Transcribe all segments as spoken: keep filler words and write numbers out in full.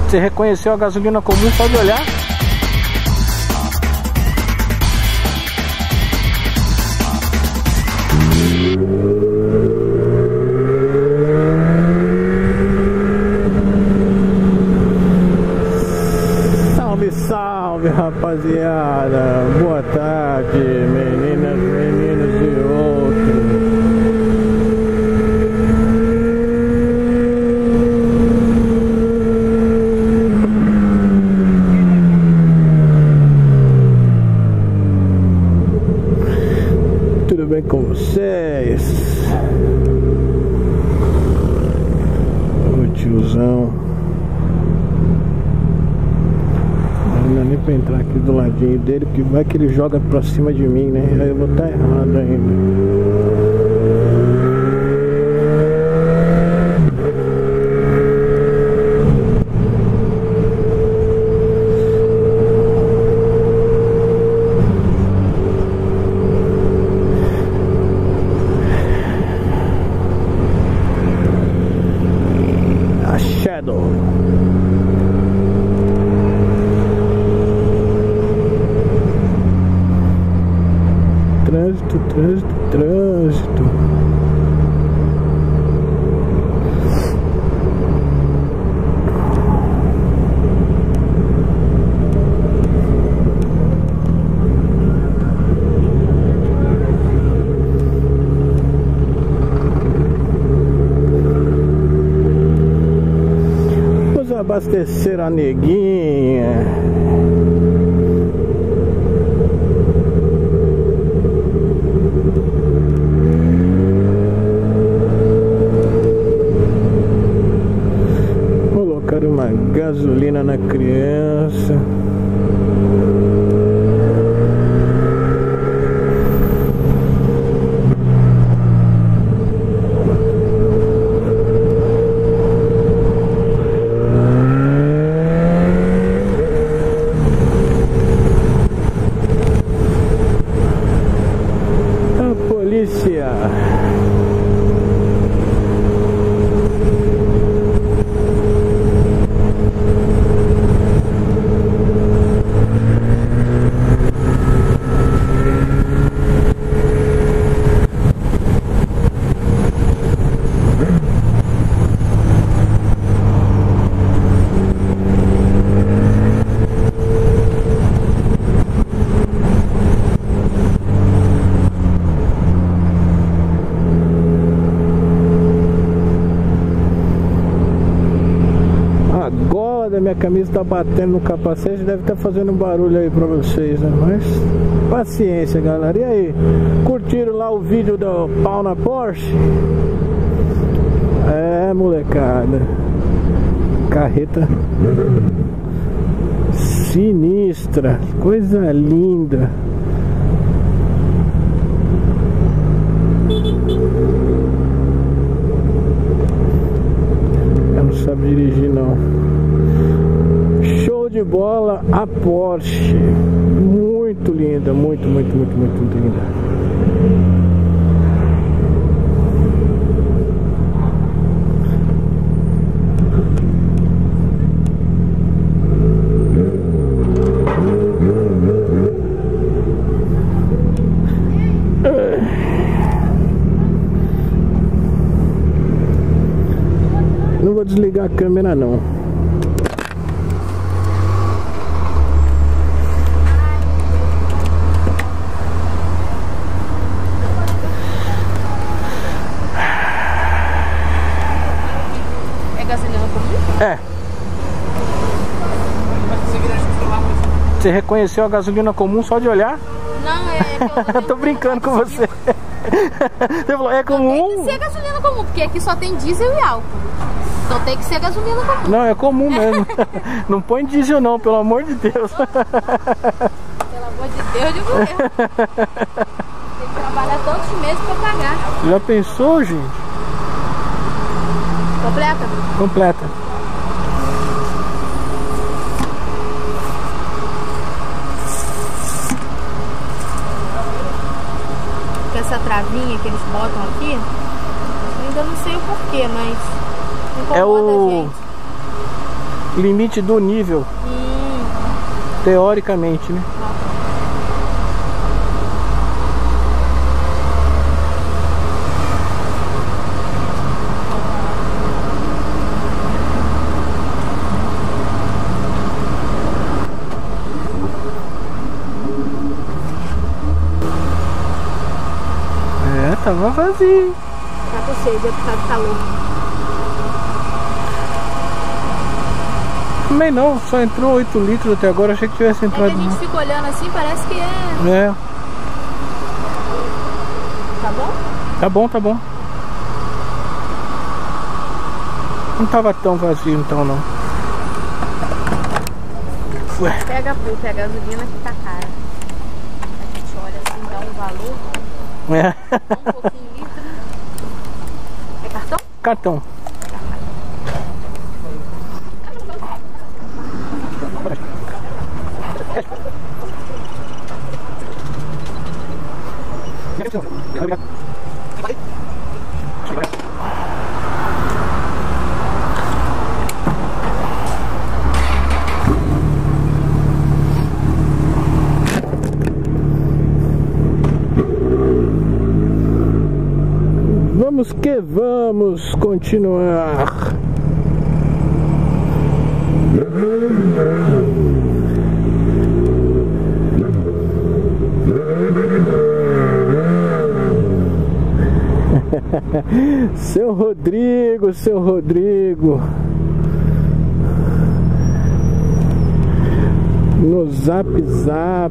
Você reconheceu a gasolina comum só de olhar? Salve, salve, rapaziada. Boa tarde, meninas, meninos e outros. Tudo bem com vocês? O tiozão. Não dá nem pra entrar aqui do ladinho dele, porque vai que ele joga pra cima de mim, né? Aí eu vou estar errado ainda. Trânsito, trânsito, trânsito. Vamos abastecer a neguinha. Uma gasolina na criança. A polícia. Minha camisa tá batendo no capacete, deve estar fazendo barulho aí pra vocês, né? Mas paciência, galera. E aí, curtiram lá o vídeo do pau na Porsche? É, molecada, carreta sinistra, coisa linda. Ela não sabe dirigir não. Show de bola a Porsche. Muito linda, muito, muito, muito, muito linda. Não vou desligar a câmera não. É. Você reconheceu a gasolina comum só de olhar? Não, é que eu tô brincando com você. Você falou, é comum? Tem que ser gasolina comum, porque aqui só tem diesel e álcool. Então tem que ser gasolina comum. Não, é comum mesmo. Não põe diesel não, pelo amor de Deus. Pelo amor de Deus, digo eu. Tem que trabalhar tantos meses pra pagar. Já pensou, gente? Completa? Completa. Essa travinha que eles botam aqui, eu ainda não sei o porquê, mas incomoda é o... a gente. limite do nível. Hum. Teoricamente, né? É, tava vazio. Tá com sede, é por causa do calor. Também não, só entrou oito litros até agora, achei que tivesse É que entrado. a gente mais. fica olhando assim, parece que é... É, Tá bom? tá bom, tá bom. Não tava tão vazio então não. Ué. Pega, pô, pega a gasolina que tá cara. A gente olha assim, dá um valor. É. Um pouquinho litro. É cartão? Cartão. Vamos que vamos continuar. Seu Rodrigo, seu Rodrigo. No Zap Zap.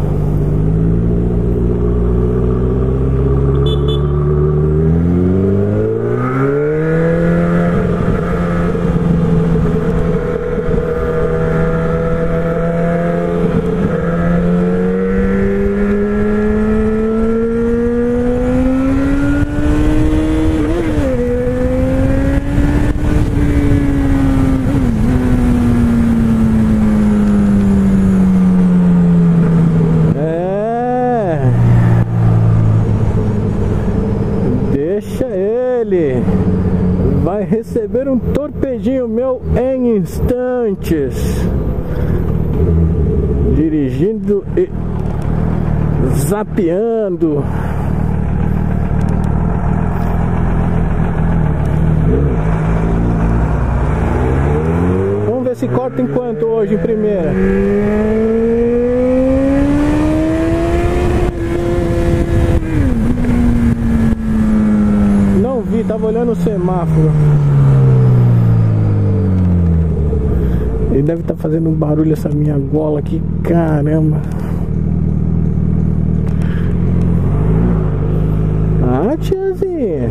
Vai receber um torpedinho meu em instantes. Dirigindo e zapeando. Vamos ver se corta em quanto hoje em primeira. Tava olhando o semáforo. Ele deve estar fazendo um barulho essa minha gola aqui, caramba. Ah, tiazinha.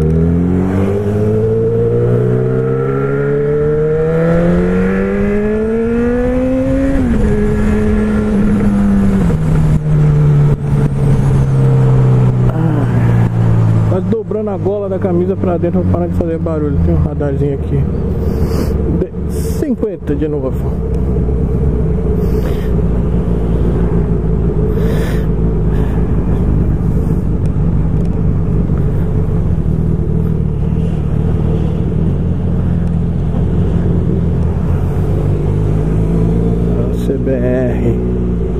Dobrando a gola da camisa pra dentro pra parar de fazer barulho. Tem um radarzinho aqui. De cinquenta de novo. C B R.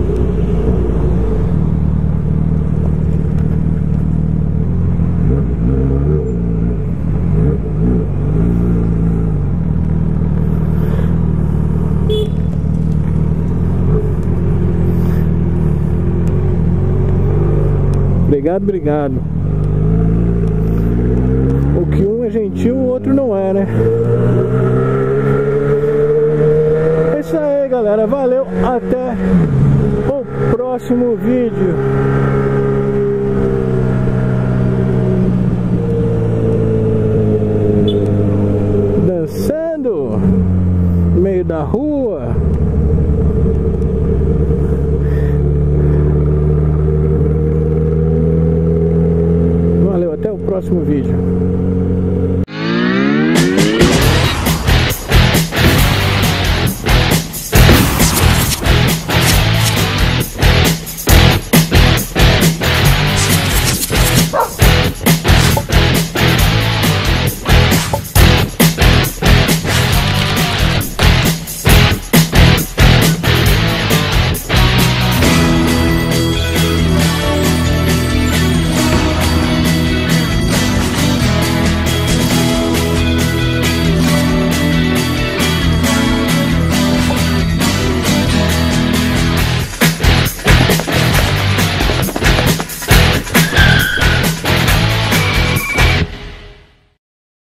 Obrigado, obrigado. O que um é gentil, o outro não é, né? É isso aí, galera. Valeu. Até o próximo vídeo. Dançando no meio da rua. Até o próximo vídeo.